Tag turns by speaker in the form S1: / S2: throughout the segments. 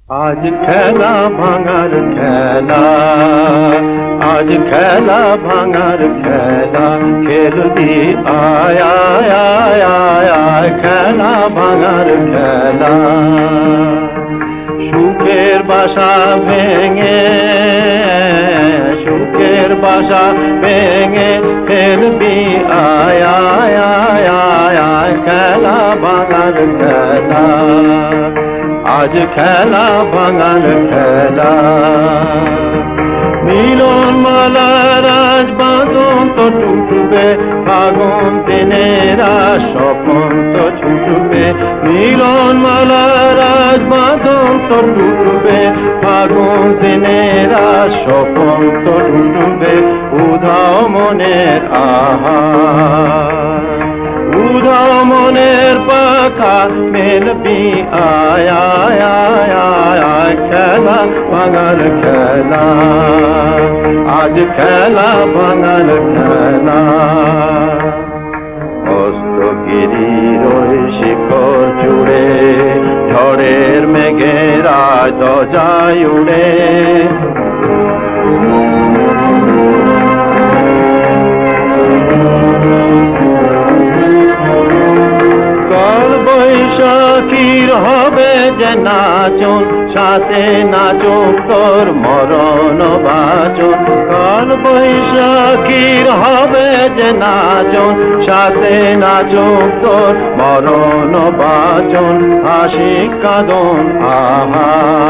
S1: आज खेला भांगार खेला, आज खेला भांगार खेला, खेल दी आया आया आया खेला भांगार खेला। সুখের বাসা ভেঙে, সুখের বাসা ভেঙে খেলবি আয়া আয়া আয়া খেলা ভাঙার খেলা, আজ খেলা ভাঙার খেলা। মিলন মালার আজ বাঁধন তো টুটবে, ফাগুন দিনেরা স্বপন তো ছুটবে। মিলন মালার আজ বাঁধন তো টুটবে, ফাগুন দিনেরা স্বপন তো টুটবে। উধাও মনের আহার, উধাও মনের পাখা মেলবি আয়া আয়া আয়া খেলা ভাঙার খেলা, আজ খেলা ভাঙার খেলা। অস্তগিরির ওই শিখর জুড়ে ঝড়ের মেঘেরা ধ্বজায় উড়ে। কাল বৈশাখীর হবে যে নাচন, সাথে নাচুক তোর মরণ বাচন। কাল বৈশাখীর হবে যে নাচন, সাথে নাচুক তোর মরণ বাচন। হাসি কাঁদন আহা,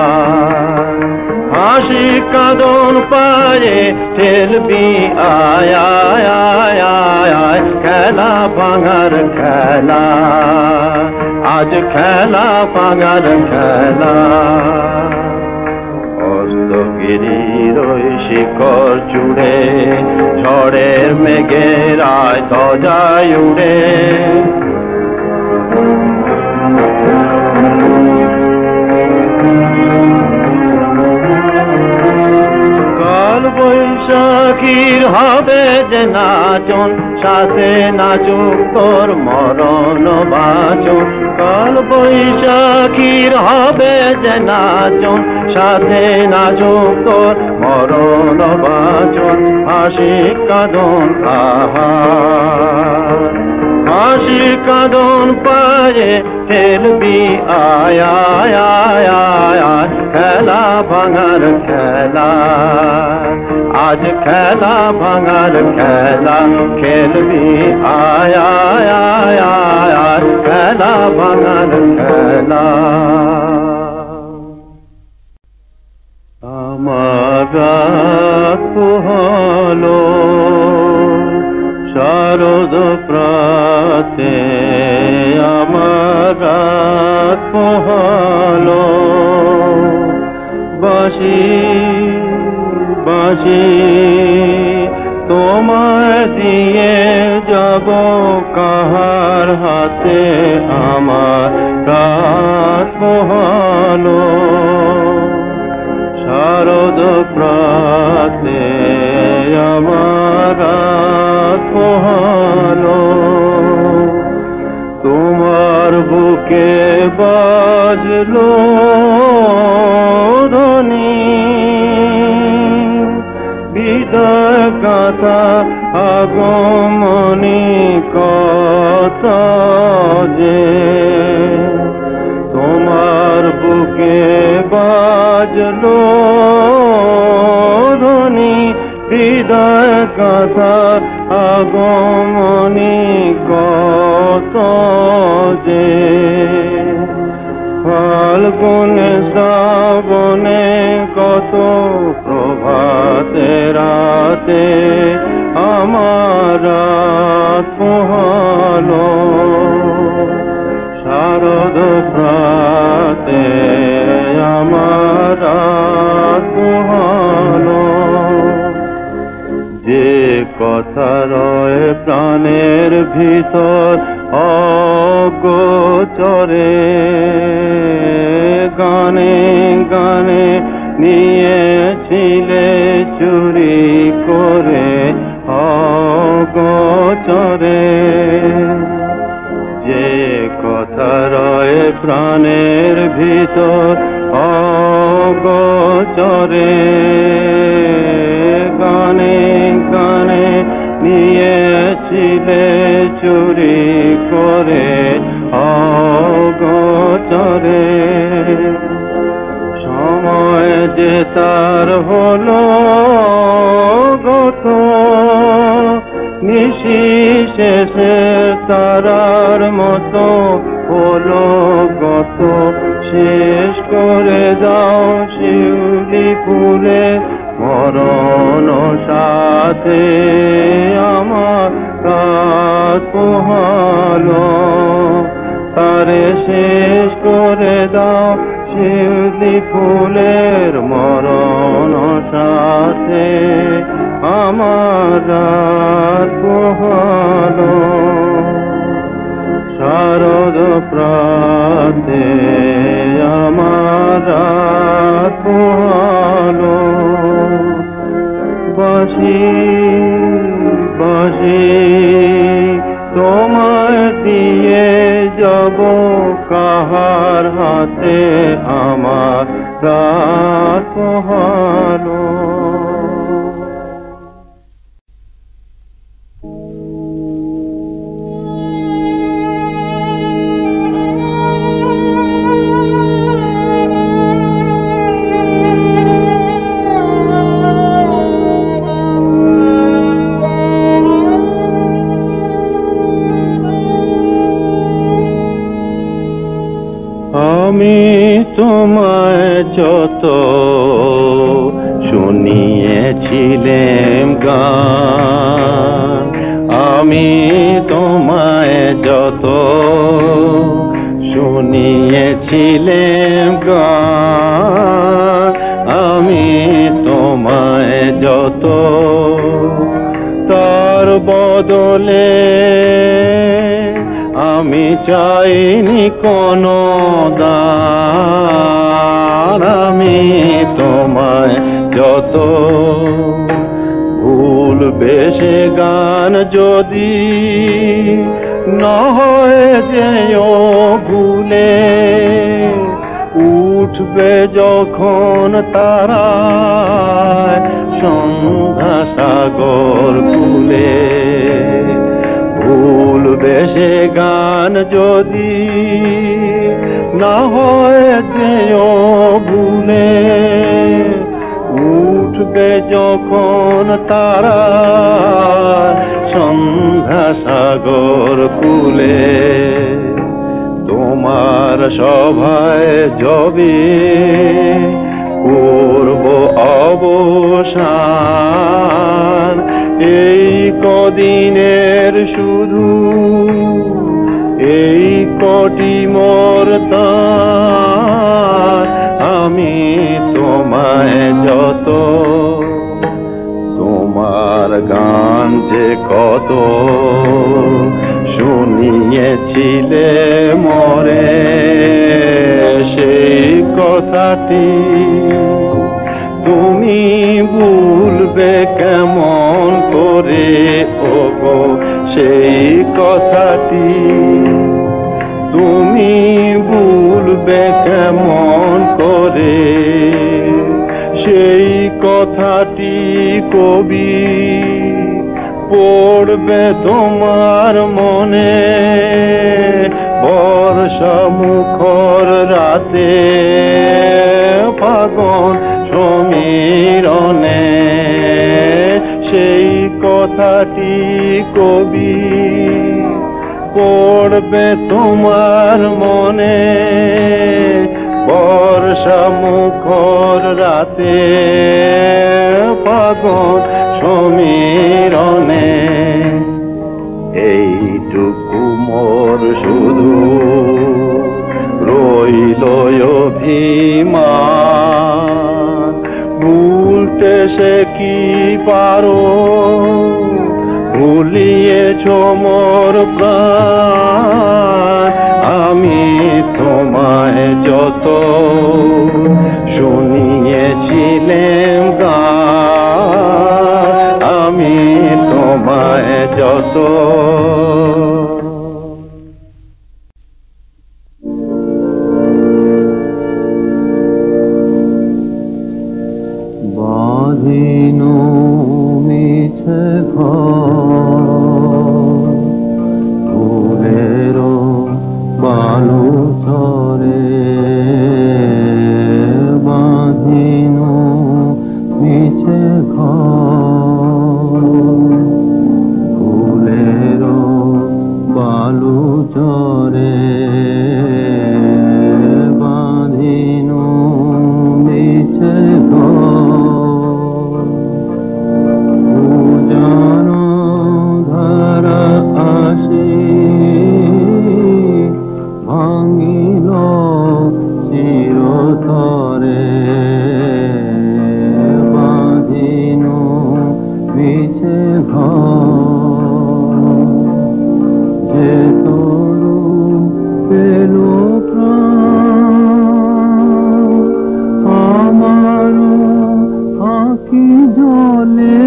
S1: হাসি কাঁদন পায়ে ঠেলবি আয়া আয়া আয়া খেলা ভাঙার খেলা, আজ খেলা ভাঙার খেলা। অস্তগিরির ওই শিখর জুড়ে ঝড়ের মেঘেরা ধ্বজায় উড়ে। কাল বৈশাখীর হবে যে নাচন, সাথে নাচুক তোর মরণ বাচন। কাল বৈশাখীর হবে যে নাচন, সাথে নাচুক তোর মরণ বাচন। হাসি কাঁদন আহা, হাসি কাঁদন পায়ে ঠেলবি আয়া আয়া আয়া খেলা ভাঙার খেলা, আজ খেলা ভাঙার খেলা। খেলবি আয়া আয়া আয়া খেলা ভাঙার খেলা। আমার রাত পোহালো শারদ প্রাতে, আমার রাত পোহালো। বাঁশি বাঁশি তোমায় দিয়ে যাব কাহার হাতে, আমার রাত পোহালো শারদ প্রাতে, আমার রাত পোহালো। তোমার বুকে বাজলো ধ্বনি বিদায় কথা, আগমনী কথা যে। তোমার বুকে বাজলো ধ্বনি হৃদয় কথা, আগমনী কথা যে। ফাল্গুনে শ্রাবণে কত প্রভাতে রাতে, আমার রাত পোহালো শারদ প্রাতে, আমার রাত পোহালো। যে কথা রয় প্রাণের ভিতর অগোচরে, গানে গানে নিয়েছিলে চুরি করে অগোচরে। যে কথা রয় প্রাণের ভিতর অগোচরে গানে গানে নিয়েছিলে চুরি করে অগোচরে। সময় যে তার হলো গত, নিশি শেষে তারার মতো হলো গত। শেষ করে দাও শিউলি ফুলে মরণ সাথে আমার রাত পোহালো। তারে শেষ করে দাও শিউলি ফুলের মরণ সাথে আমার রাত পোহালো। শারদ প্রাতে আমার রাত পোহালো। বাঁশি বাঁশি তোমায় দিয়ে যাব কাহার হাতে আমার রাত পোহালো। আমি তোমায় যত শুনিয়েছিলাম গান, আমি তোমায় যত শুনিয়েছিলাম গান, আমি তোমায় যত তার বদলে আমি চাইনি কোনো দান। আমি তোমায় যত ভুলবে সে গান যদি না হয় যেও ভুলে, উঠবে যখন তারায় সন্ধ্যা সাগর কূলে। ভুলবে সে গান যদি না হয় যেও ভুলে, উঠবে যখন তারা সন্ধ্যা সাগর কূলে। তোমার সভায় যবে করব অবসান, এই কদিনের শুধু এই কটি মোর তার। আমি তোমায় যত তোমার গান যে কত শুনিয়েছিলে মরে, সেই কথাটি তুমি ভুলবে কেমন করে ওগো, সেই কথাটি তুমি ভুলবে কেমন করে। সেই কথাটি কবি পড়বে তোমার মনে, বর্ষা মুখর রাতে ফাগুন সমীরণে। সেই কথাটি কবি পড়বে তোমার মনে, বর্ষা মুখর রাতে ফাগুন সমীরণে। এইটুকু মোর শুধু রইল অভিমান, ভুলতে সে কি পারো, ভুলিয়েছ মোর প্রাণ। আমি তোমায় যত শুনিয়েছিলাম গান, আমি তোমায় যত বাঁধিন মিছে ঘর ফুলের বালু চরে বাঁধিন মিছে ঘর ফুলের বালু চরে বাঁধিন মিছে ঘর উজান ধারা আসি ভাঙিল চিরতরে বাঁধিন মিছে ঘর যে তরু পেল প্রাণ আমার আঁকি জলে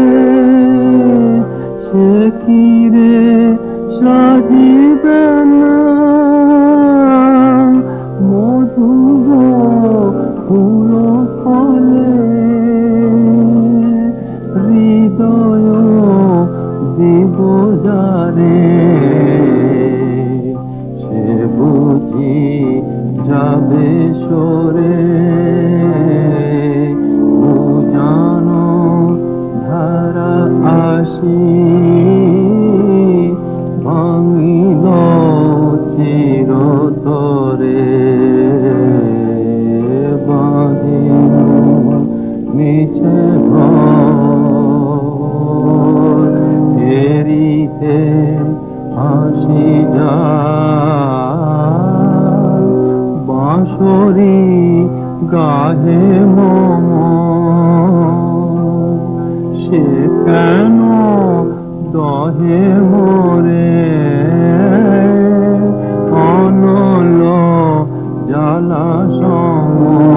S1: সে কি রে সাজিবে না মধুর ফুল ফলে হৃদয় দিব যারে সে বুঝি যাবে সরে উজান ধারা আসি ভাঙিল চিরতরে বাঁধিল মিছে ঘর ফেরিতে হাসি যায় বাঁশরি গাহে মম সে কেন দহে মোরে অনল জ্বালা সম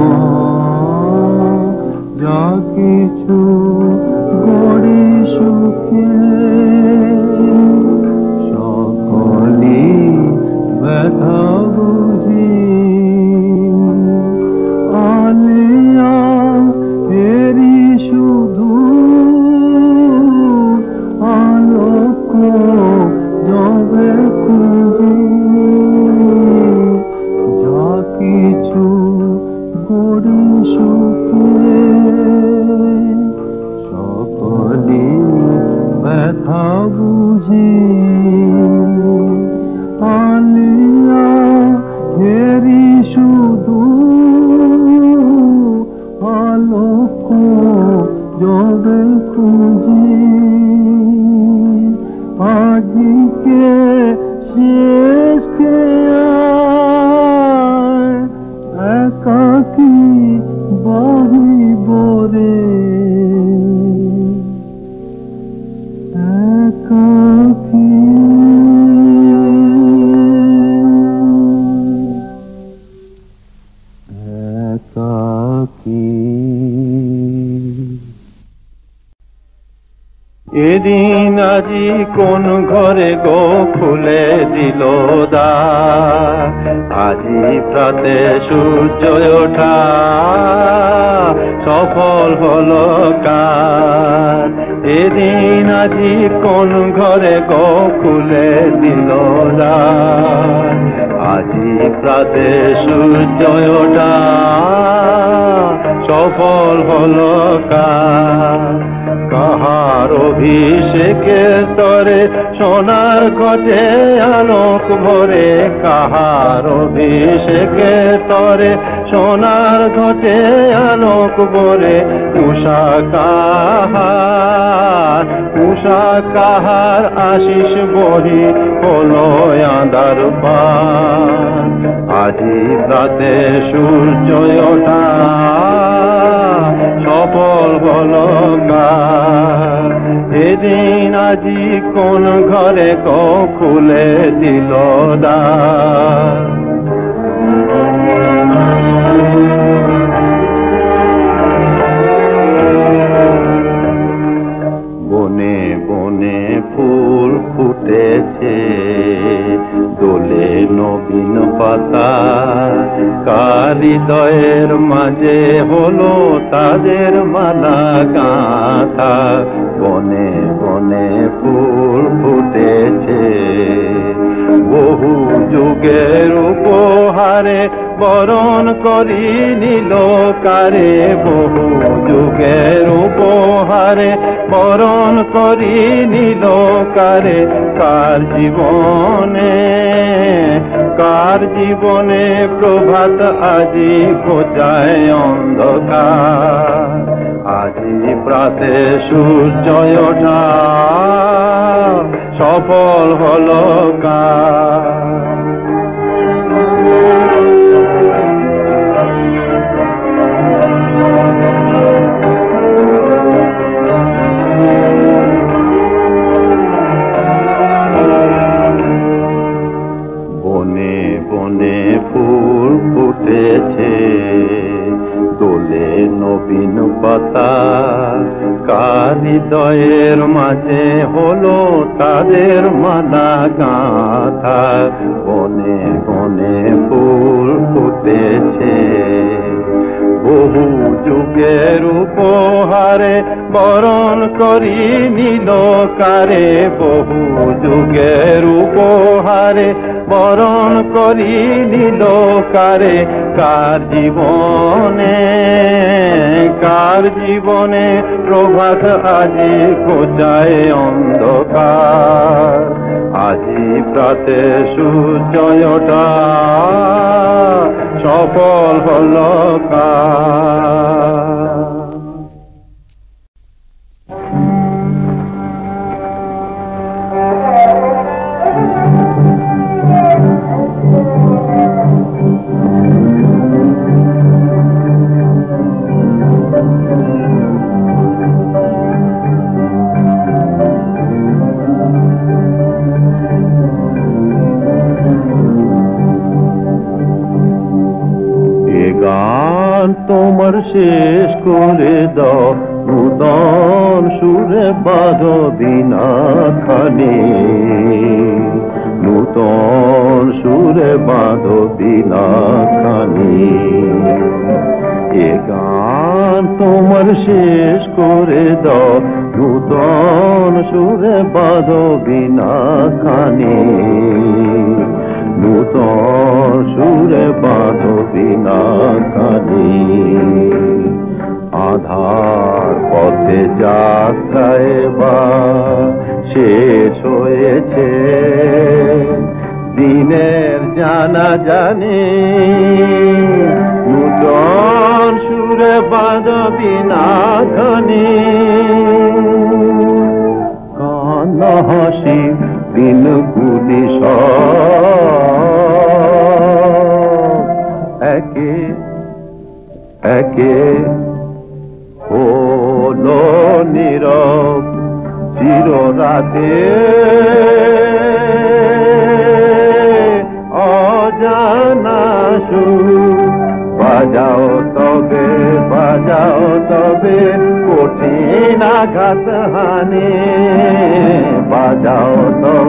S1: যা কিছু গড়ি সুখে সকলি ব্যথা বুঝি আলিয়া এরি শুধু আলোক যাবে খুঁজি যা কিছু গড়ি সুখে সকলি ব্যথা বুঝি আলিয়া হেরি শুধু আলোক যাবে খুঁজি আজকে শেষ কে একাকি বাহিব রে একাকি একাকি এদিন আজি কোন ঘরে গো খুলে দিল দ্বার আজি প্রাতে সূর্য ওঠা সফল হলো কার এদিন আজি কোন ঘরে গো খুলে দিল দ্বার আজি প্রাতে সূর্য ওঠা সফল হলো কার কাহার অভিষেকে তরে সোনার ঘটে আলোক ভরে কাহার অভিষেকে তরে সোনার ঘটে আলোক ভরে উষা কাহার আশিস বহি হলো আঁধার পার আজি রাতে সূর্য ওঠা সফল হলো কার এদিন আজি কোন ঘরে গো খুলে দিল দ্বার বনে বনে ফুল ফুটেছে দোলে নবীন পাতা কার হৃদয়ের মাঝে হলো তাদের মালা গাঁথা, বনে বনে ফুল ফুটেছে বহু যুগের উপহারে, বরণ করি নিল কারে বহু যুগের উপহারে, বরণ করি নিল কারে। কার জীবনে প্রভাত আজি ঘোচায় অন্ধকার, আজি প্রাতে সূর্য ওঠা সফল হলো কার। বনে বনে ফুল ফুটেছে দোলে নবীন পাতা, কার হৃদয়ের মাঝে হলো তাদের মালা গাঁথা, বনে বনে ফুল ফুটেছে বহু যুগের উপহারে, বরণ করি নিল কারে বহু যুগের উপহারে, বরণ করি নিল কারে। কার জীবনে প্রভাত আজি ঘোচায় অন্ধকার, আজি প্রাতে সূর্য ওঠা সফল হলো কার। গান তোমার শেষ করে দাও, নূতন সুরে বাঁধো বিনা খানে, নূতন সুরে বাঁধো বিনা খানে। এ গান তোমার শেষ করে দাও, নূতন সুরে বাঁধো বিনা খানে, নূতন সুরে বাঁধো বিনা খানে। আধার পথে যাত্রায় বা শেষ হয়েছে, দিনের জানা জানি নূতন সুরে বাঁধো বিনা খানে। কান্না হাসি দিনগুলি একে একে হলো নীরব চিররাতে, অজানা সুর বাজাও তবে কঠিন আঘাত হানে, বাজাও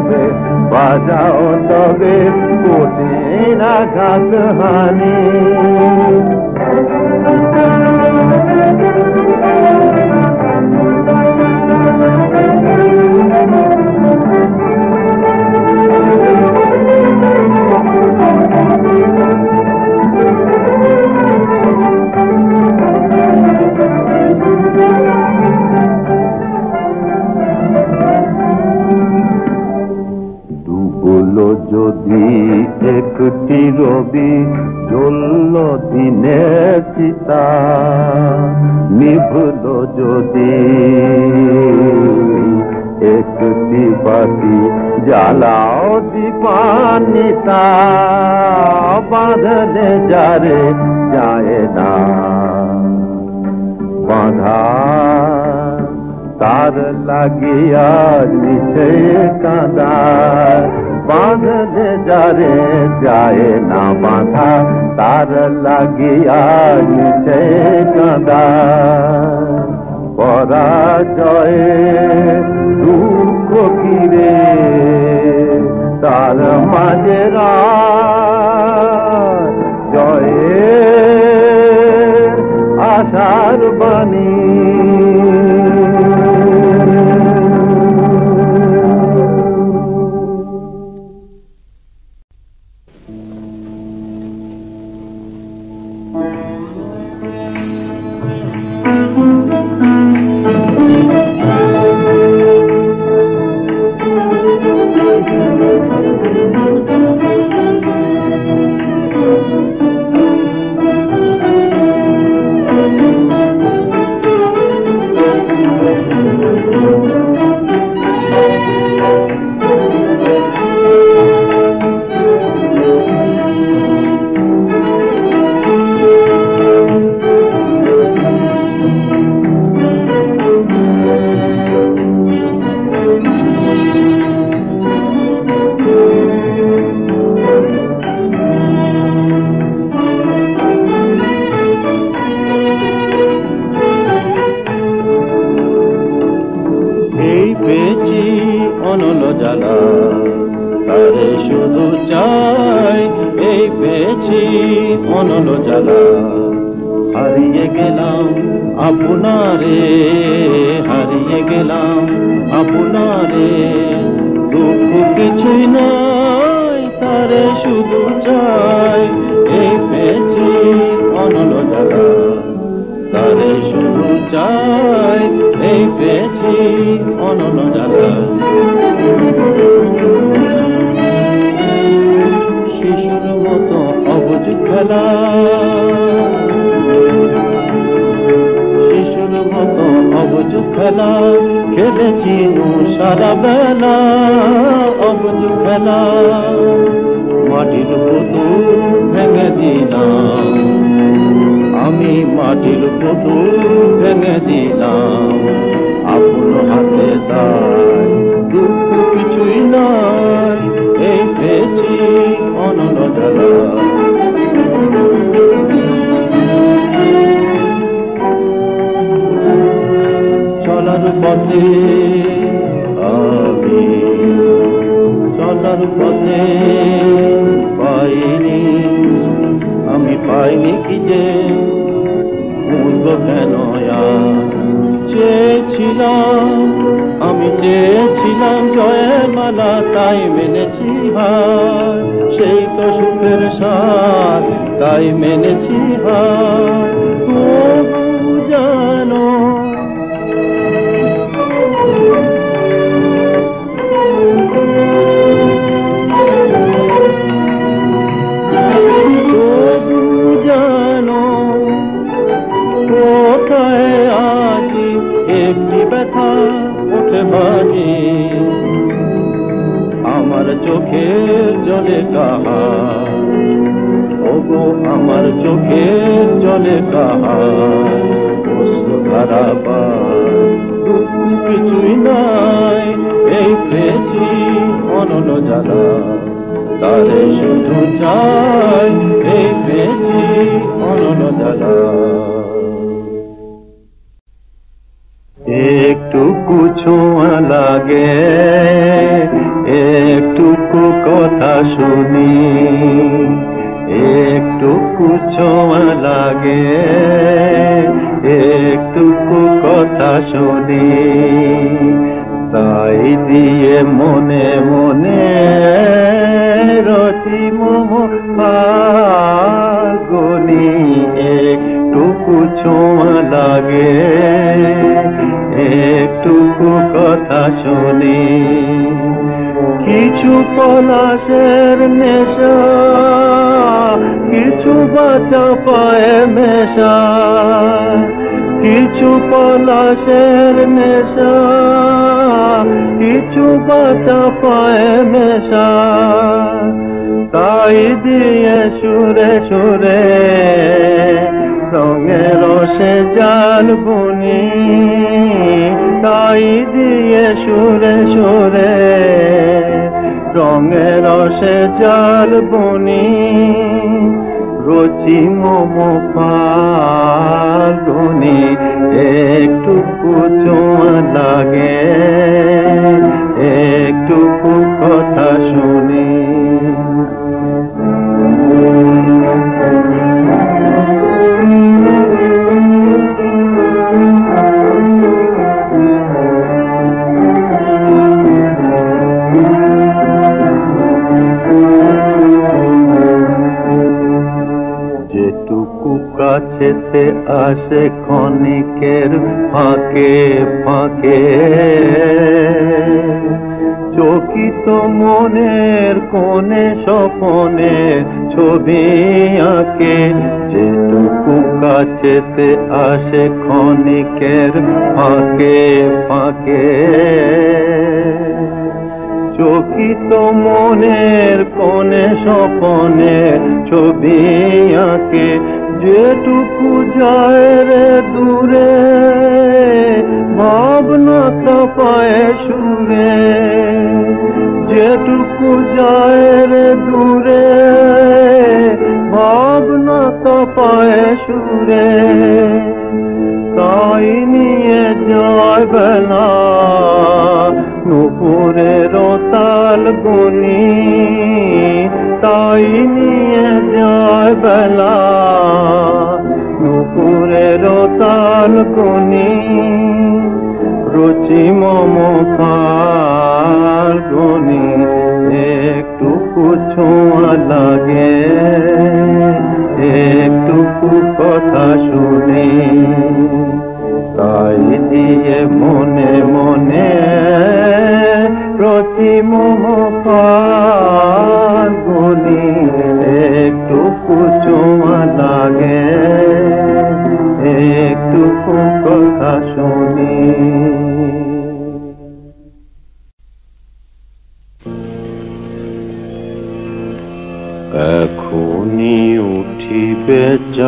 S1: তবে কঠিন আঘাত হানে। ডুবলো যদি একটি রবি, জ্বলল দিনের চিতা, নিভলো যদি একটি বাতি, জ্বালাও দীপান্বিতা, বাঁধলে যারে যায় না বাঁধা, তার লাগিয়া নিচে কাঁদা, বাঁধলে যারে যায় না বাঁধা, তার লাগিয়া নিচে কাঁদা। পরাজয়ে দুঃখ ঘিরে তার মাঝে জয়ের আশার বাণী।
S2: হারিয়ে গেলাম আপনারে, দুঃখ কিছুই নাই, তারে শুধু চাই। এই পেয়েছি অনল জ্বালা, তারে শুধু চাই। এই পেয়েছি অনল জ্বালা। শিশুর মতো অবুঝ খেলা, শিশুর মতো অবুঝ খেলা খেলেছি সারা বেলা। অবুঝ খেলা মাটির পুতুল ভেঙে দিলাম, আমি মাটির পুতুল ভেঙে দিলাম। আপন হাতে তাই দুঃখ কিছুই নাই, এই পেয়েছি অনল জ্বালা। চলার পথে আমি, চলার পথে পাইনি, আমি পাইনি কি যে ভুলব কেন আর। চেয়েছিলাম, আমি চেয়েছিলাম জয়ের মালা, তাই মেনেছি হার। সেই তো সুখের সার, তাই মেনেছি হার। তবু জানো কোথায় আজি একটি ব্যথা ওঠে বাজি। আমার চোখের জলে কাহার, ওগো আমার চোখের জলে কাহার। অশ্রুধারা পায় দুঃখ কিছুই নাই, এই পেয়েছি অনল জ্বালা, তারে শুধু চাই। এই পেয়েছি অনল জ্বালা।
S1: একটুকু ছোঁয়া লাগে, একটুকু কথা শুনি, একটুকু ছোঁয়া লাগে, একটুকু কথা শুনি। তাই দিয়ে মনে মনে রতি মোহ ফাগুনি। একটুকু ছোঁয়া লাগে, একটুকু কথা শুনি। কিছু পলাশের নেশা, কিছু বাঁচা পায়ে মেশা। কিছু পলাশের নেশা, কিছু বাঁচা পায়ে মেশা। তাই দিয়ে সুরে সুরে রঙে রসে জাল বুনি। তাই দিয়ে সুরে সুরে রঙে রসে জাল বুনি। রচি মম ফাগুনি, একটুকু ছোঁয়া লাগে, একটুকু কথা শুনি। কাছেতে আসে ক্ষণিকের ফাঁকে ফাঁকে, চকিত মনের কোণে স্বপনে ছবি আঁকে, যেটুকু কাছেতে আসে ক্ষণিকের ফাঁকে ফাঁকে, চকিত মনের কোণে স্বপনে ছবি আঁকে, যেটুকু যায় রে দূরে ভাবনা কাঁপায় সুরে, যেটুকু যায় রে দূরে ভাবনা কাঁপায় সুরে, তাই নিয়ে যায় বেলা নুপুরের তাল গুনি, তাই নিয়ে যায় বেলা নুপুরের তাল গুনি, রুচি মমতার গুনি একটুকু ছোঁয়া লাগে, একটুকু কথা শুনি, তাই দিয়ে মনে মনে রুচি মমতার গুনি একটুকু ছোঁয়া লাগে, একটুকু কথা শুনি। এখনি উঠিবে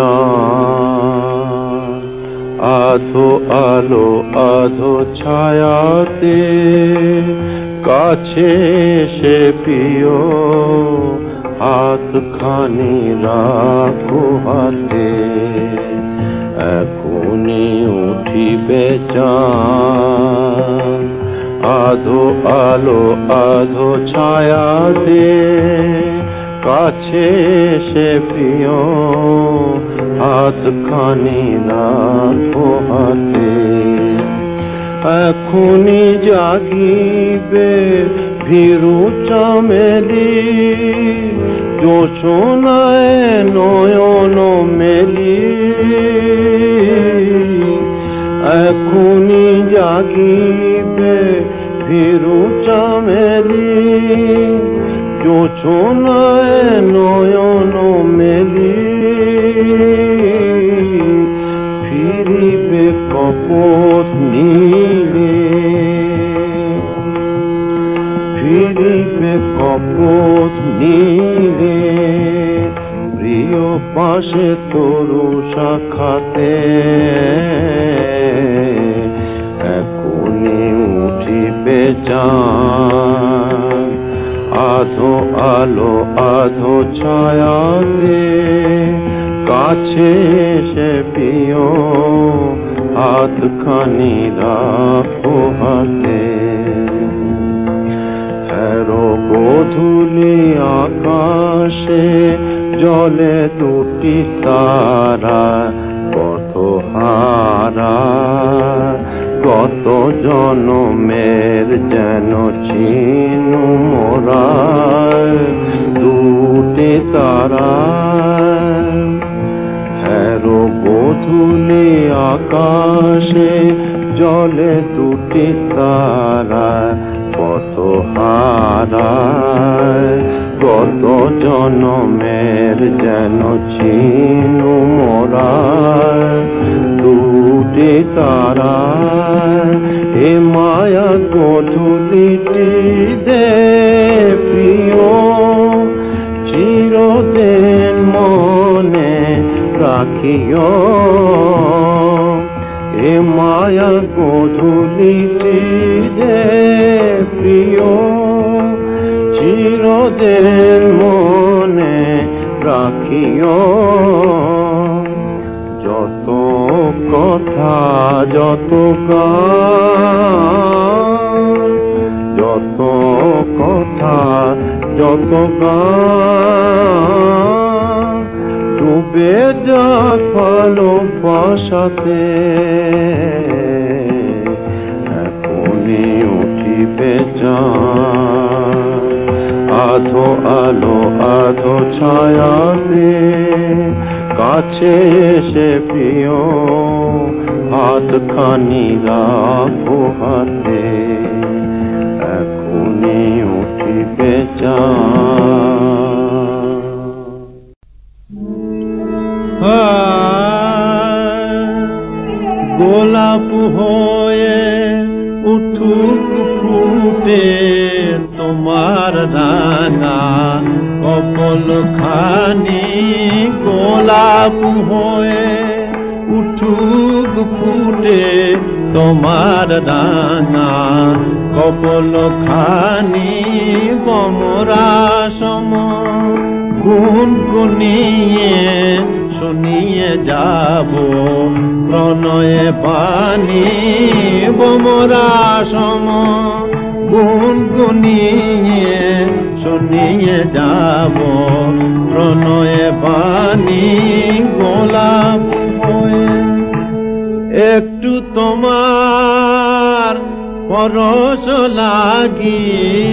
S1: চাঁদ, আধো আলো আধো ছায়াতে, কাছে সে প্রিয় হাতখানি রাখো হাতে, এখনি উঠিবে চাঁদ, আধো আলো আধো ছায়াতে, কাছে সে প্রিয় হাতখানি রাখো হাতে, এখনি জাগিবে ভীরু চামেলি, জোছনায় নয়ন মেলি, এখনি জাগিবে ভীরু চামেলি, জোছনায় নয়ন মেলি, ফিরিবে কপট নীলে, ফিরিবে কপট নীলে, প্রিয় পাশে তরু শাখাতে, এখনি উঠিবে চাঁদ, আধো আলো আধো ছায়াতে, কাছে সে প্রিয় হাতখানি রাখো হাতে, হেরো গোধূলি আকাশে জলে দুটি তারা, কত হারা কত জনমের যেন চিনু মোরা দুটি তারা, হেরো গোধূলি আকাশে জলে দুটি তারা, কত হারায় কত জনমের যেন চিনু মোরা দুটি তারা, এ মায়া গোধূলিটি দে প্রিয় চিরদিন মনে রাখিও, এ মায়া গোধূলিটি দে প্রিয় চিরদিন মনে রাখিও, যত কথা যত গান, যত কথা যত গান, ডুবে যাক ভালোবাসাতে, এখনি উঠিবে চাঁদ, আধো আলো আধো ছায়াতে, কাছে এসে প্রিয় হাতখানি রাখো হাতে, এখনই উঠিবে
S2: গোলাপ হয়ে উঠুক ফুটে তোমার রাঙা কপল খানি, গোলাপ হয়ে উঠুক ফুটে তোমার রাঙা কপল খানি, বমরা সম গুনগুনিয়ে শুনিয়ে যাব প্রণয়ে বাণী, বমরা সম গুনগুনিয়ে শুনিয়ে যাব প্রণয়ে বাণী, গোলাপ হয়ে একটু তোমার পরশ লাগি,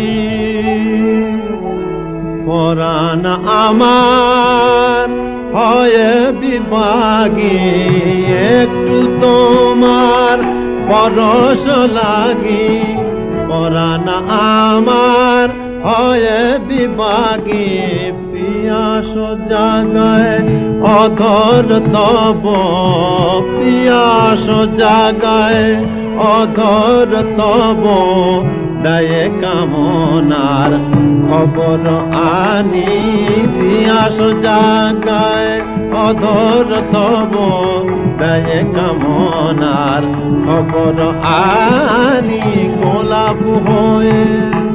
S2: পরাণ আমার হয় বিভাগী, একটু তোমার পরশ লাগি, পরাণ আমার হয় বিভাগী, পিয়াস জাগায় অধর তব, পিয়াস জাগায় অধর তব, দয়ে কামনার খবর আনি, পিয়াস জাগায় অধর তব, দয়ে কামনার খবর আনি, গোলাপ হয়ে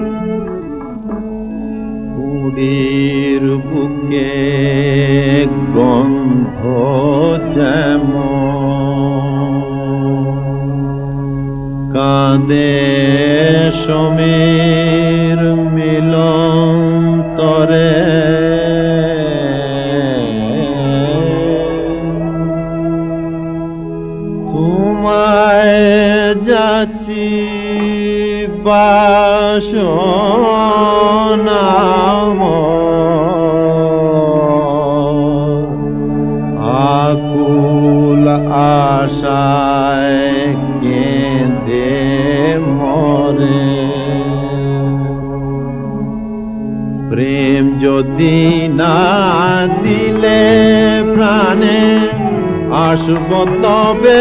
S2: পুরীর বুকে গন্ধ যেমন কাঁদে সমীর মিলন তরে, তোমায় যাচ্ছি বাসনা আকুল আশায় কেঁদে মরে, প্রেম যদি না দিলে প্রাণে আসব তবে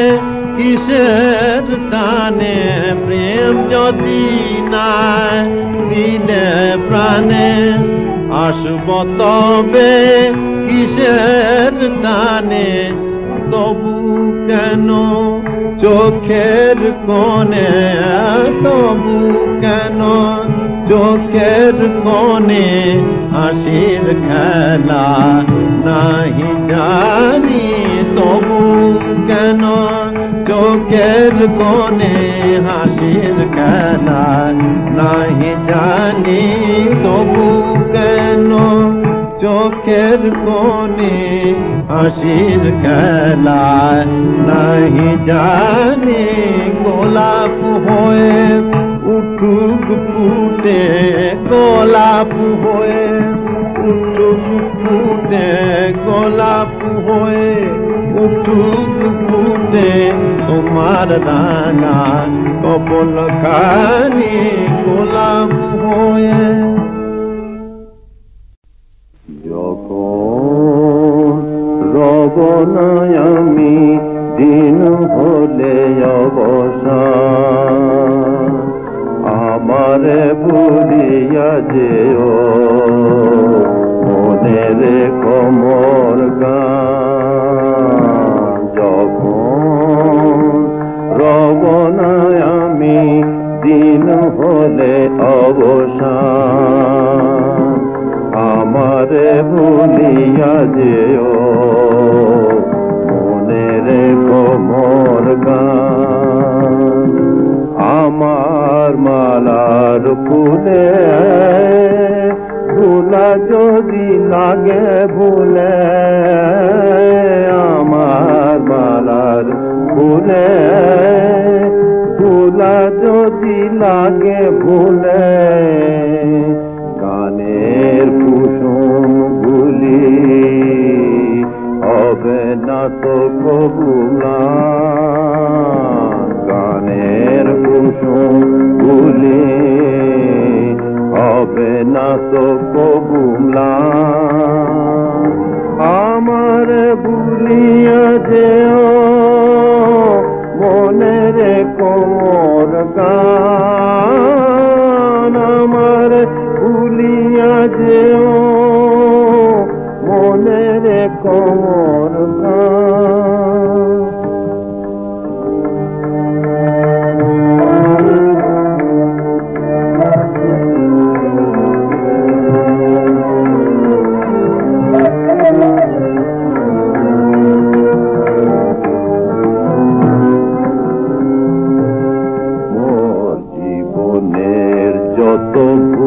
S2: কিসের টানে, প্রেম যদি না দিলে প্রাণে আসব তবে কিসের টানে, তবু কেন চোখের কোণে, তবু কেন চোখের কোণে হাসির খেলা নাহি জানি, তবু কেন চোখের কোণে হাসির খেলা নাহি জানি, তবু কেন চোখের কোণে হাসির খেলা নাহি জানি, গোলাপ হয়ে উঠুক ফুটে, গোলাপ হয়ে উঠুক ফুটে, গোলাপ হয়ে উঠুক ফুটে তোমার রাঙা কপল খানি, গোলাপ হয়ে।
S1: যখন রব না আমি দিন হলে অবসান, আমারে ভুলিয়া যেও মনে রেখো মোর গান, যখন রব না আমি দিন হলে অবসান, আমারে ভুলিয়া যেও মনে রেখো মোর গান, আমার মালার ফুলে ভুলা যদি লাগে ভুলে, আমার মালার ফুলে ভুলা যদি লাগে ভুলে, গানের কুসুম গুলি না তো কবুলান গানের কুসুম গুলি হবে না তো কবুলান আমার ভুলিয়া যেও মনের কোমর গান আমার ভুলিয়া যেও মনের কোমর গান যত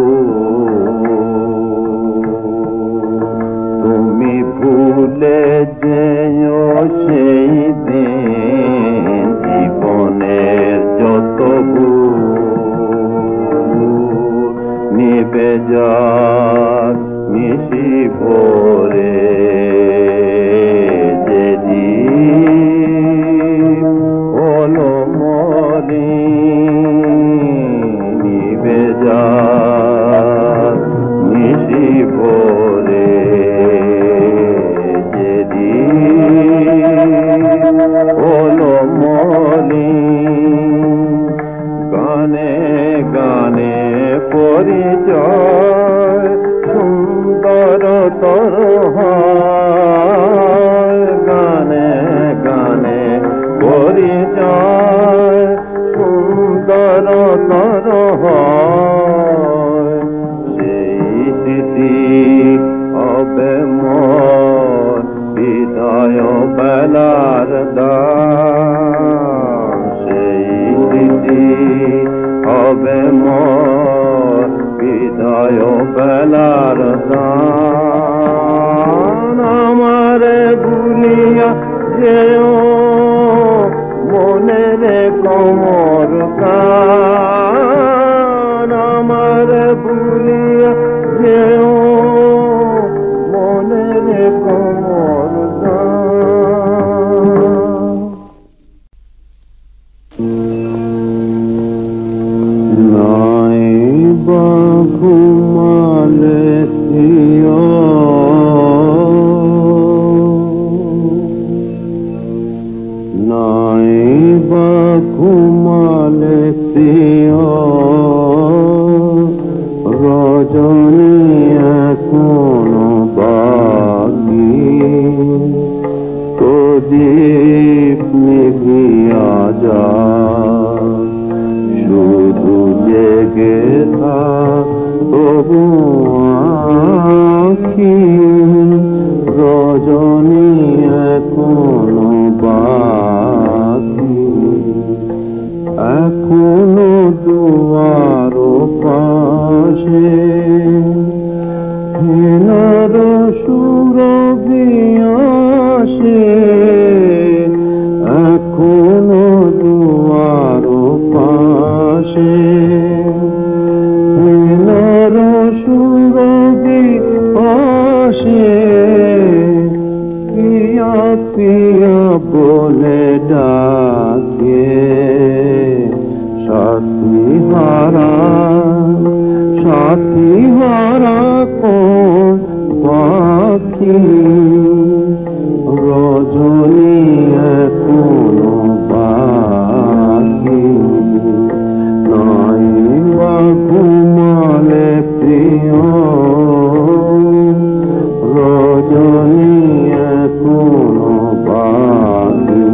S1: তুমি ভুলে যেও সেই দিন জীবনের যত নিবে যাক নিশি ভোরে যেদিন হলো মরি নিশি ভোরে যেদিন হলো মলি গানে গানে পরিচয় সুন্দর তর গানে গানে পরিচয় সুন্দর তর হবে মন হৃদয় বেলার দান সেই স্মৃতি হবে মন হৃদয় বেলার দান আমার ভুলিয়া যেও মনের কোমর গান আমার ভুলিয়া যেও মনের কোমর নাই বা ঘুমালে নাই বা ঘুমালে রজনী এখনো বাকি প্রদীপ নিভিয়া যা শুধু জেগে থাক তবু আঁখি রজনী এখনো বাকি এখনো দুয়ার পাশে হেনার সুরবিয়াসে এখনো দুয়ার পাশে হেনার সুরবিয়াসে পিয়া পিয়া বলে ডাকে সাথী হারা কোন পাখি রজনী এখনো বাকি নাই বা ঘুমালে প্রিয় রজনী এখনো বাকি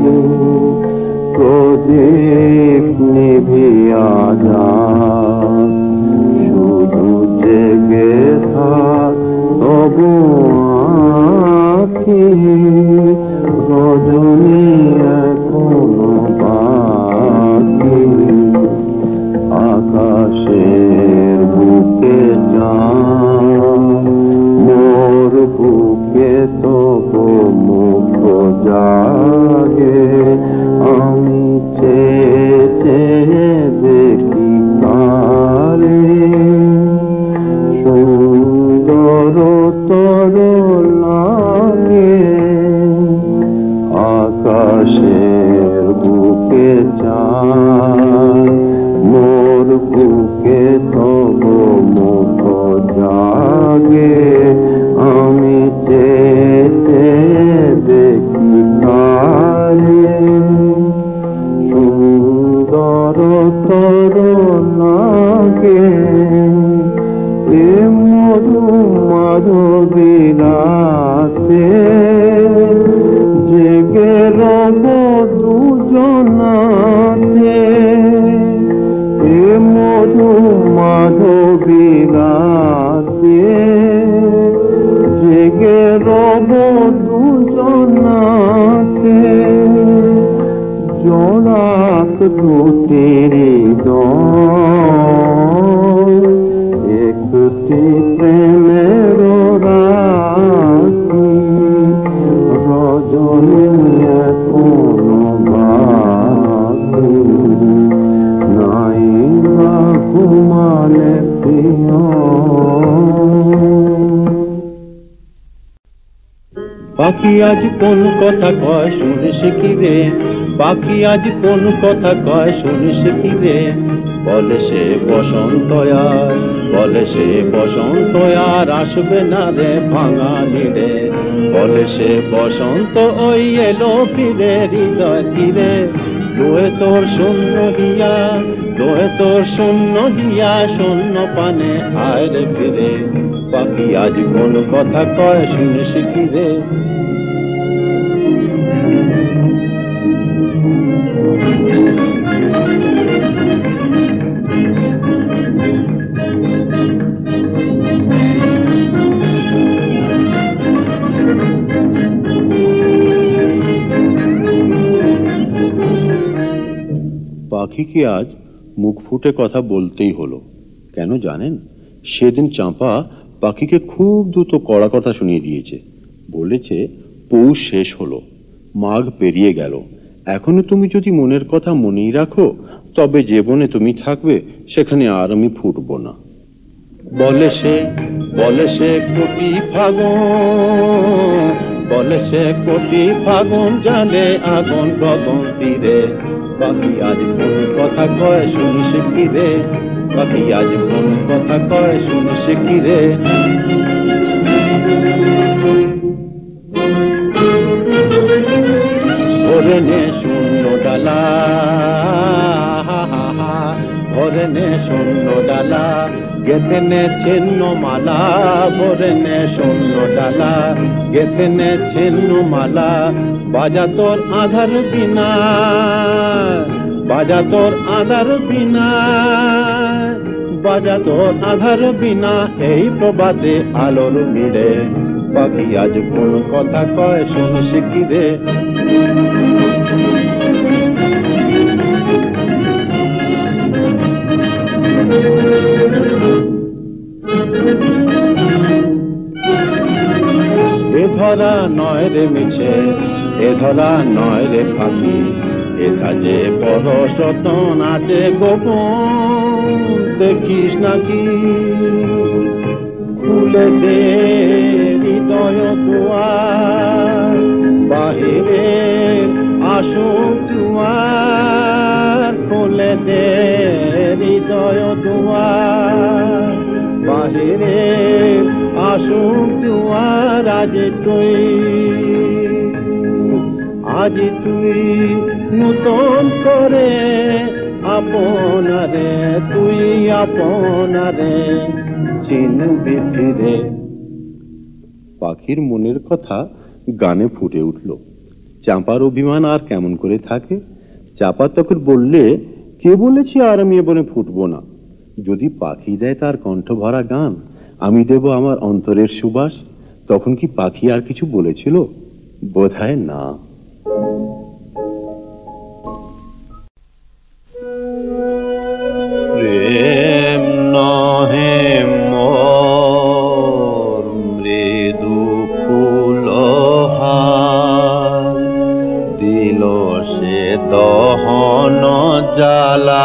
S1: প্রদীপ নিভিয়া যা শুধু জেগে থাক তবু আঁখি রজনী এখনো বাকি আকাশের বুকে চাঁদ মোর বুকে তবু মুখ জাগে আমি চেয়ে দেখি তারে সুন্দর তর লাগে দুটি হৃদয়, একটি প্রেমের রাশি, রজনী এখনো বাকি, নাই বা ঘুমালে প্রিয়।
S2: পাখি আজ কোন কথা কয় শুনিস কি রে, পাখি আজ কোন কথা কয় শুনিস কি রে, বলে সে বসন্ত আর, বলে সে বসন্ত আর আসবে না রে ভাঙানি রে, বলে সে বসন্ত ওই এলো ফিরে হৃদয় তীরে, লোহে তোর শূন্য হিয়া, লোহে তোর শূন্য হিয়া, শূন্য পানে আয় রে ফিরে, পাখি আজ কোন কথা কয় শুনিস কি রে। পাখিকে আজ মুখ ফুটে কথা বলতেই হলো। কেন জানেন? সেদিন চাঁপা পাখিকে খুব দ্রুত কড়া কথা শুনিয়ে দিয়েছে। বলেছে, পৌষ শেষ হলো, মাঘ পেরিয়ে গেল, এখনো তুমি যদি মনের কথা মনেই রাখো, তবে যে বনে তুমি থাকবে সেখানে আর আমি ফুটবো না। বলে সে কোটি ফাগুন, বলে সে কোটি ফাগুন, জালে আগুন গগন তীরে, পাখি আজ কোন কথা কয় শুনিস কি রে, পাখি আজ কোন কথা কয় শুনিস কি রে। ভরে নে শূন্য ডালা, ভরে নে শূন্য ডালা, গেঁথে নে ছিন্ন মালা, ভরে নে শূন্য ডালা, গেঁথে নে ছিন্ন মালা, বাজা তোর আধার বিনা, বাজা তোর আধার বিনা, বাজা তোর আধার বিনা, এই প্রভাতে আলোর মিড়ে, পাখি আজ কোন কথা কয় শুনিস কি রে। এ ধরা নয় রে মিছে, এ ধরা নয় রে ফাঁকি, এটা যে বড় সতন আছে গোপন, দেখিস নাকি, খুলে দে হৃদয় দুয়ার, বাহিরে আসুক জুয়ার, খুলে দে হৃদয় দুয়ার, বাহিরে আসুক জুয়ার, আজ তুই নূতন করে আপনারে, তুই আপনারে চিনবি ফিরে। পাখির মনের কথা গানে ফুটে উঠল। চাঁপার অভিমান আর কেমন করে থাকে? চাঁপা তখন বললে, কে বলেছি আর আমি এ বনে ফুটবো না? যদি পাখি দেয় তার কণ্ঠ ভরা গান, আমি দেব আমার অন্তরের সুবাস। তখন কি পাখি আর কিছু বলেছিল? বোধহয় না। প্রেম নহে মোর মৃদু ফুলহার, দিল সে দহন জ্বালা।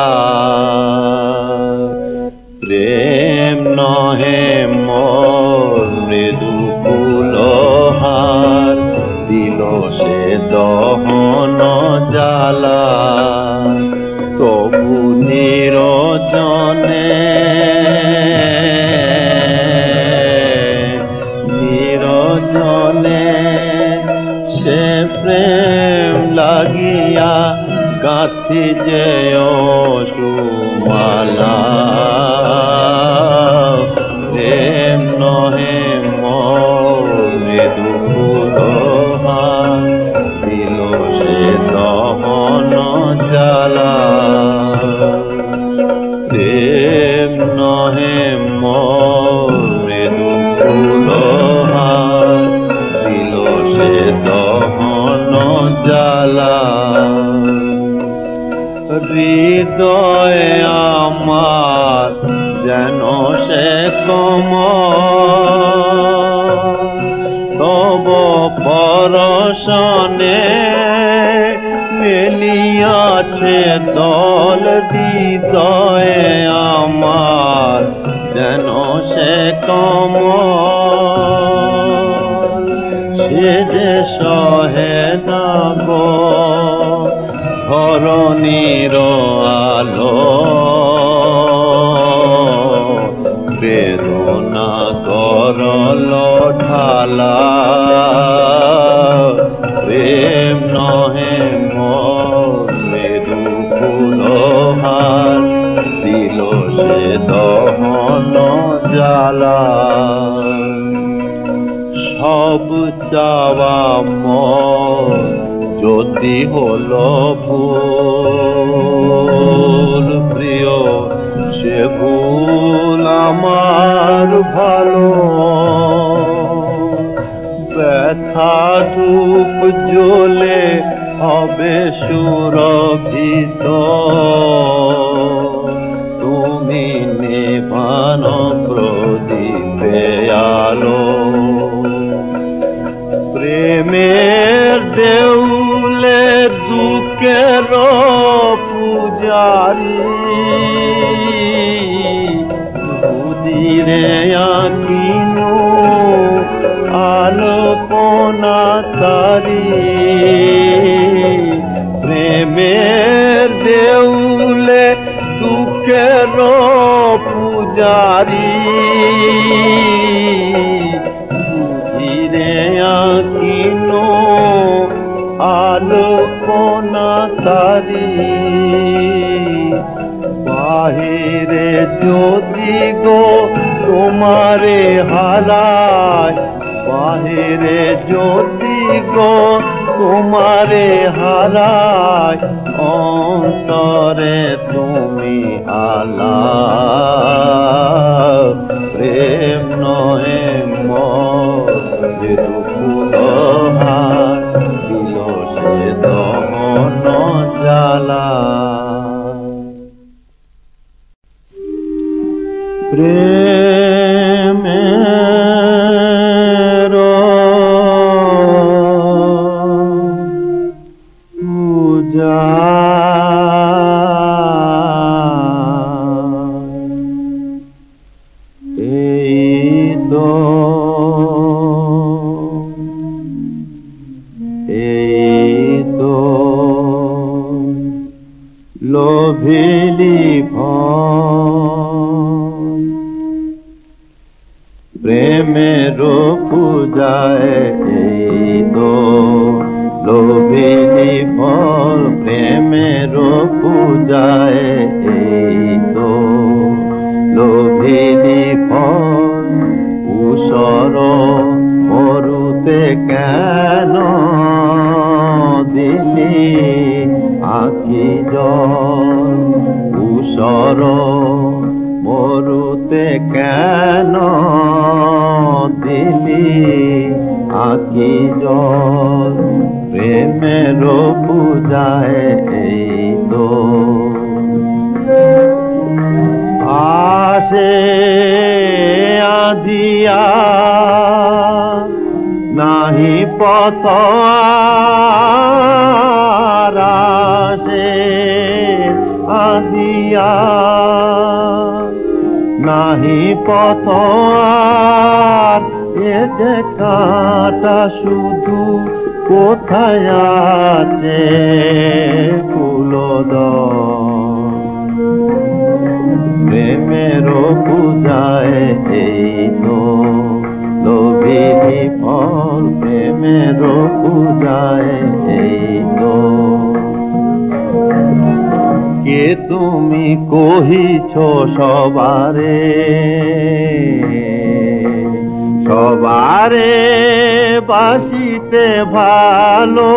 S2: প্রেম নহে মোর মৃদু ফুলহার, দিল সে দহন জ্বালা। তবু নিরজনে, নিরজনে সে প্রেম লাগিয়া গাঁথি যে সুমালা। প্রেম নহে মোর মৃদু ফুলহার, দিল সে দহন জ্বালা। প্রেম নহে মোর মৃদু ফুলহার, দিল সে দহন জ্বালা।
S1: হৃদয়ে আমার যেন সে কমল, তব পরশনে মেলিয়াছে দল, হৃদয়ে আমার যেন সে কমল। সে যে সহে না গো ধরণীর আলো, বেদনা করল ঢালা, প্রেম নহে মৃদু ফুলহার, দিল সে দহন জ্বালা। সব চাওয়া মন যদি হলো ভুল, প্রিয় সে ভুল আমার ভালো। ব্যথা ধূপ জ্বলে হবে সুরভিত, তুমি নিভানো প্রদীপে আলো। প্রেমের দেউলে দুঃখের পূজারি, বুদিরে আকিনো আলোপনা তারি। প্রেমের দেউলে দুঃখের পূজারি, আকিনো আলোপনা তারি। বাহিরে যদি গো তোমারে হারায়, বাহিরে যদি গো তোমারে হারায়, অন্তরে তুমি আলা। প্রেম নহে মৃদু ফুলহার, দিল সে দহন জ্বালা। প্রেমের পূজা লোভিলি ফল, প্রেমের পূজায় এই তো লোভিলি ফল। প্রেমের পূজায় এই তো লোভিলি ফল। উষর মরুতে কেন দিলি আখি জল, উষর মরুতে কেন দিলি আখি জল। প্রেমের পূজায় এই তো আসে আধিয়া, নাহি পথ আসে আধিয়া, নাহি পথ এ যে কাটা শুধু কোথায় আছে কুলদল। প্রেমের পূজায় এই তো লোভিলি ফল। প্রেমের পূজায় এই তো কে তুমি কহিছ সবারে, সবারে বাসিতে ভালো,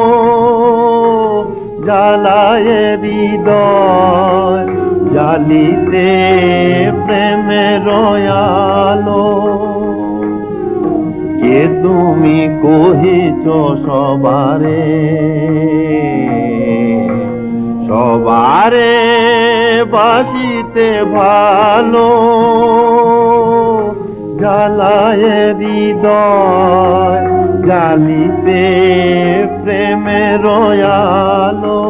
S1: জ্বালায় হৃদয় জালিতে প্রেমের আলো। কে তুমি কহিছ সবারে, সবারে তারে বাসিতে ভালো জ্বালায় হৃদয় জ্বালিতে প্রেমের আলো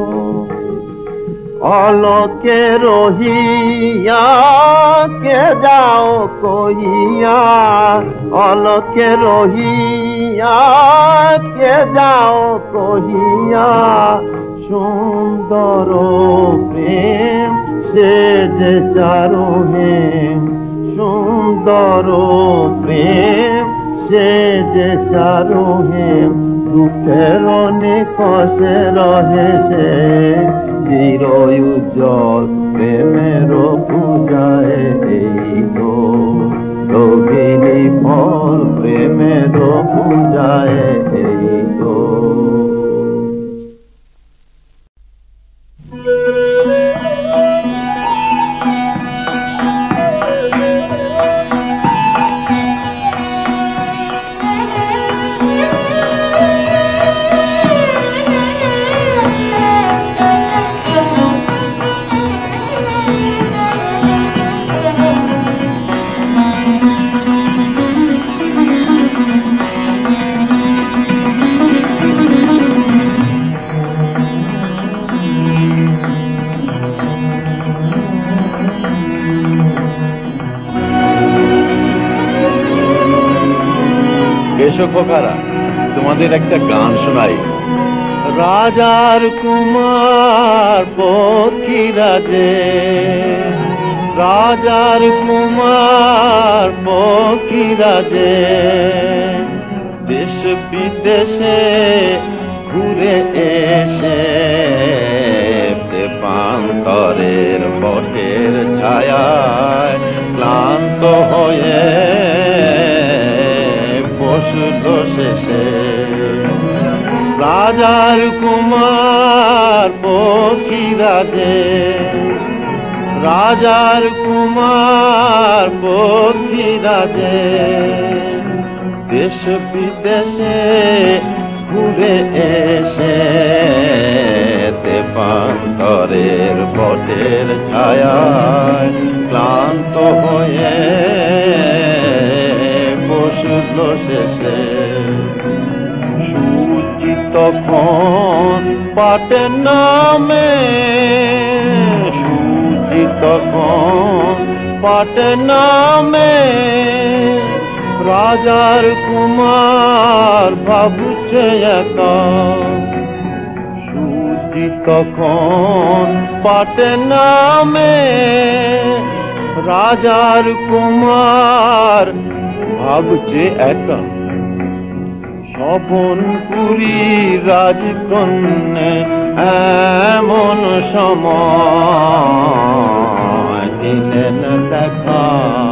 S1: অলোকে রহিয়া কে যাও কহিয়া অলোকে রহিয়া কে যাও কহিয়া সুন্দর প্রেম সে যে চারো হেম সুন্দর প্রেম সে যে চারো হেম দুঃখের নিকষে রহে সে চির উজ্জ্বল প্রেমের পূজায় এই তো যোগিনী ফল প্রেমের পূজায় এই তো
S2: এসো খোকারা, তোমাদের একটা গান শোনাই।
S1: রাজার কুমার পক্ষীরাজে রাজার কুমার পক্ষীরাজে দেশ বিদেশে ঘুরে এসে প্রান্তরের বটের ছায়ায় ক্লান্ত হয়ে বসল শেষে রাজার কুমার পক্ষীরাজে রাজার কুমার পক্ষীরাজে দেশ বিদেশে ঘুরে এসে প্রান্তরের বটের ছায়ায় ক্লান্ত হয়ে বসল শেষে সূর্যি তখন পাটের নামে সূর্যি তখন পাটের নামে রাজার কুমার ভাবছে একা সূর্যি তখন পাটের নামে রাজার কুমার ভাবছে একা স্বপনপুরী রাজকন্যা এমন সময় দিলেন দেখা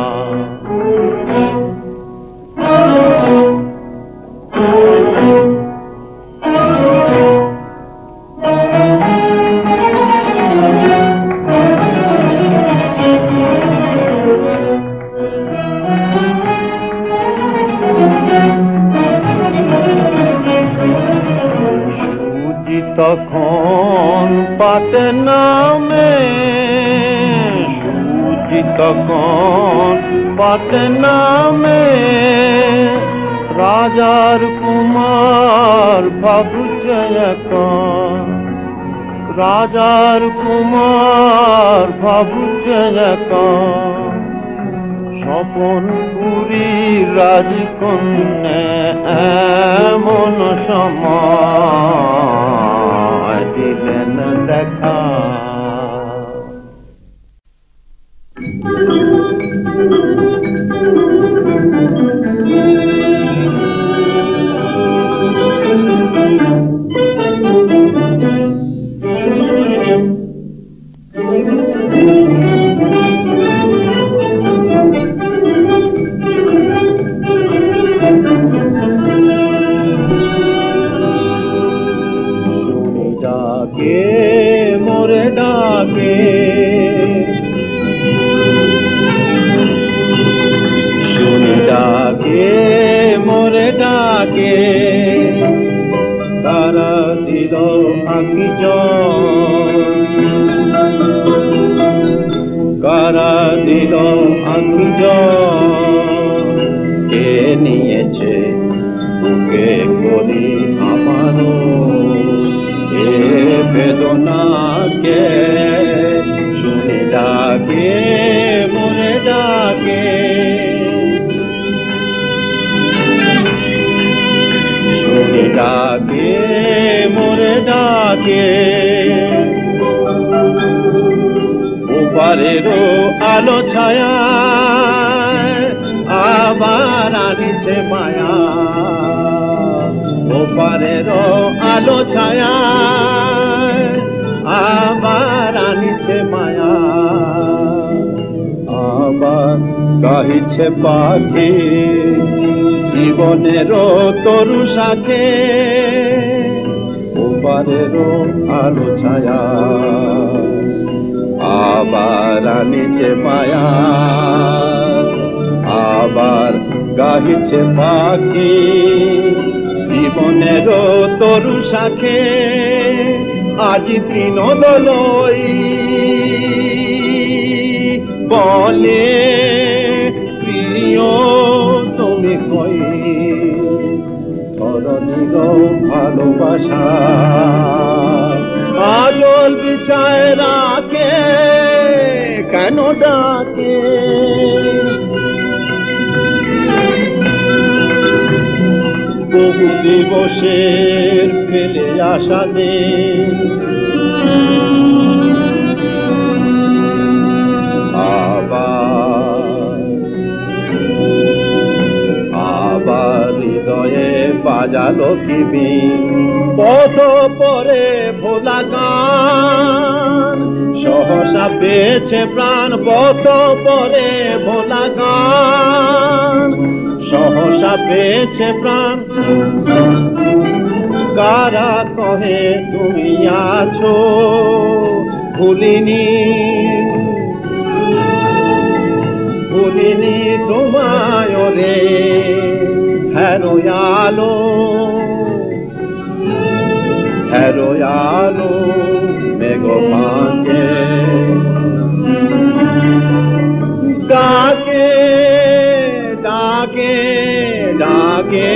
S1: তখন পাতে নামে সূর্যি তখন পাতে নামে রাজার কুমার ভাবছে এখন রাজার কুমার ভাবছে এখন স্বপনপুরী রাজকন্যা এমন সময় দিলেন দেখা মোরে ডাকে শুনি ডাকে মোরে ডাকে তারা দিল আঁকি কারা দিল আঁখি জল, কে নিয়েছে বুকে করি আমারও এ বেদনাকে, শুনি ডাকে মরে ডাকে, শুনি ডাকে মরে ডাকে। ওপারেরও আলো ছায়া আবার আনিছে মায়া, ওপারেরও আলো ছায়া আবার আনিছে মায়া, আবার গাহিছে পাখি জীবনেরও তরু শাখে, ওপারেরও আলো ছায়া আবার আনিছে মায়া, আবার গাহিছে পাখি জীবনেরও তরু শাখে। আজ দিন দলই বলে প্রিয় তুমি কই, ধরণীর ভালোবাসা আজল বিছায় রাখে, কেন ডাকে? বহু দিবসের ফেলে আসা দিন আবার হৃদয়ে বাজালো কি বিন, পথ পরে ভোলা গান, সহসা পেয়েছে প্রাণ পথ পরে ভোলা গান, সহসা পেয়েছে প্রাণ। কারা কহে তুমি আছো ভুলিনি, ভুলিনি তোমায় রে হেরোয়ালো, হেরোয়ালো মেঘ পাকে ডাকে ডাকে ডাকে।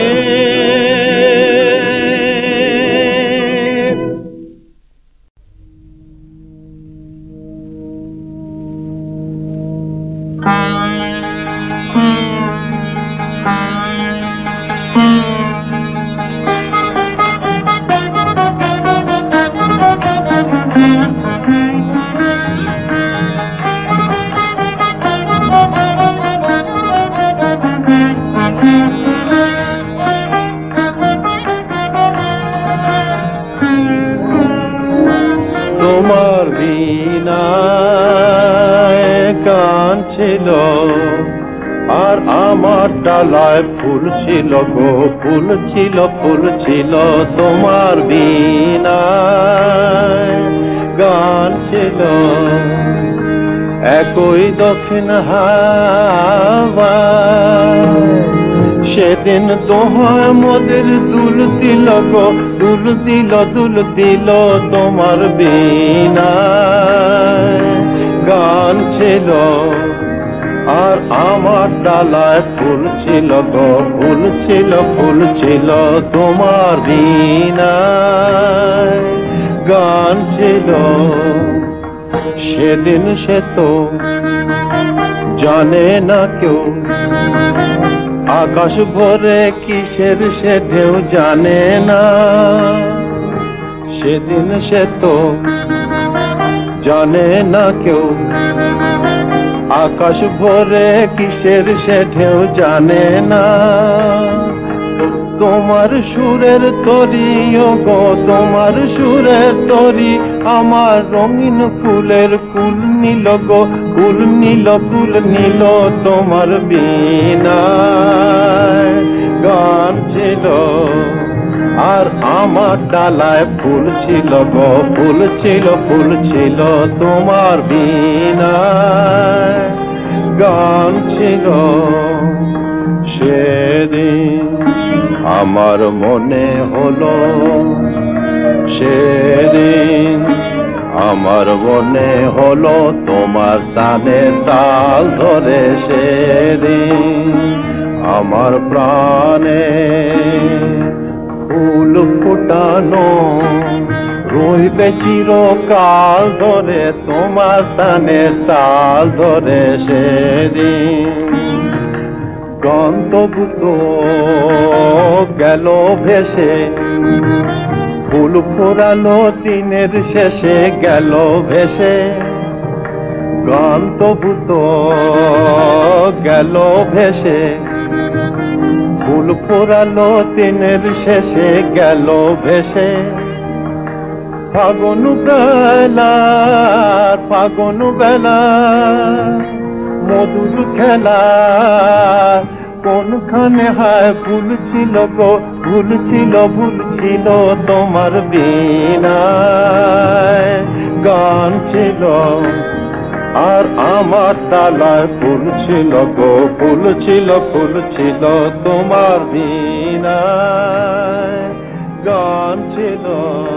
S1: তোমার বীণায় গান ছিল আর আমার ডালায় ফুল ছিল গো, ফুল ছিল ফুল ছিল। তোমার বীণায় গান ছিল একই দক্ষিণ হাওয়া, সেদিন দোহায় মোদের দুল দিল গো, দুল দিল দুল দিল। তোমার বীণায় গান ছিল আর আমার ডালায় ফুল ছিল গো, ফুল ছিল ফুল ছিল। তোমার বীণায় গান ছিল সেদিন সে তো জানে না কেউ, আকাশ ভরে কিসের সে ঢেউ জানে না। সেদিন সে তো জানে না কেউ, আকাশ ভরে কিসের সে ঢেউ জানে না। তোমার সুরের তরি ও গো, তোমার সুরের তরি আমার রঙিন ফুলের কুল নীল গো, কুল নীল কুল নীল। তোমার বীণায় গান ছিল আর আমার ডালায় ফুল ছিল গো, ফুল ছিল ফুল ছিল। তোমার বীণায় গান ছিল সেদিন আমার মনে হলো, সেদিন আমার মনে হলো তোমার সানে তাল ধরে সেদিন আমার প্রাণে ফুল ফুটানো রইবে চিরকাল ধরে তোমার সানে তাল ধরে সেদিন গন্তব্য তো গেল ভেসে ফুল ফোরালো দিনের শেষে গেল ভেসে গন্তব্য গেল ভেসে ফুল ফোরালো দিনের শেষে গেল ভেসে ফাগুন বেলা মধুর খেলা কোনখানে হায় ভুল ছিল গো ভুল ছিল তোমার বিনায় গান ছিল আর আমার তালায় ফুল ছিল গো ফুল ছিল তোমার বিনায় গান ছিল।